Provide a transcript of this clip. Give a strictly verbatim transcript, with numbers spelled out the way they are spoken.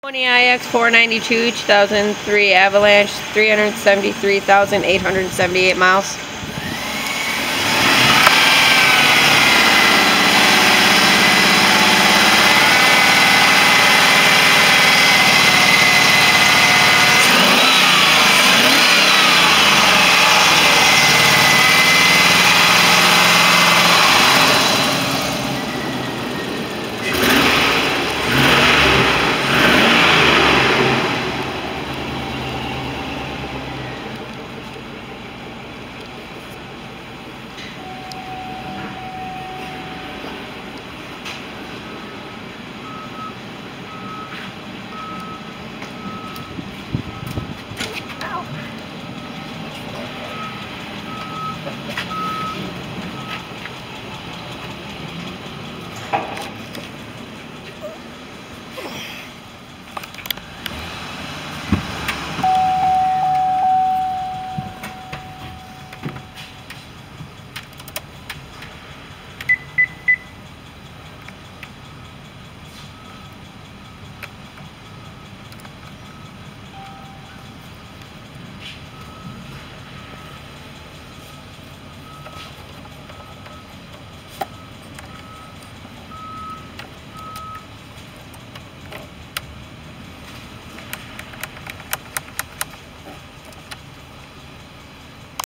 Pony I X four ninety-two two thousand three Avalanche, three hundred seventy-three thousand eight hundred seventy-eight miles.